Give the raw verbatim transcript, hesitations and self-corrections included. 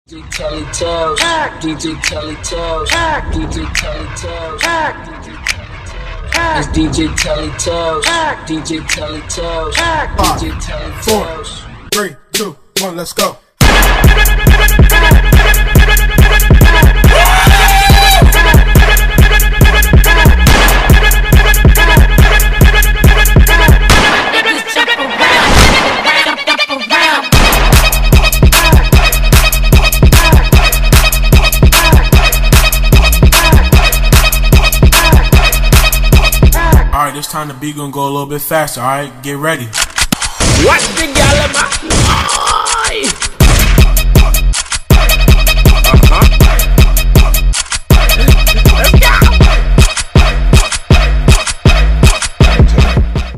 D J Telly Tells, D J Telly Tells, D J Telly Tells, it's D J Telly Tells, D J Telly Tells, D J Telly Tells. Three, two, one, let's go. Alright, this time the beat gonna go a little bit faster, alright? Get ready. What's the gal of my eye?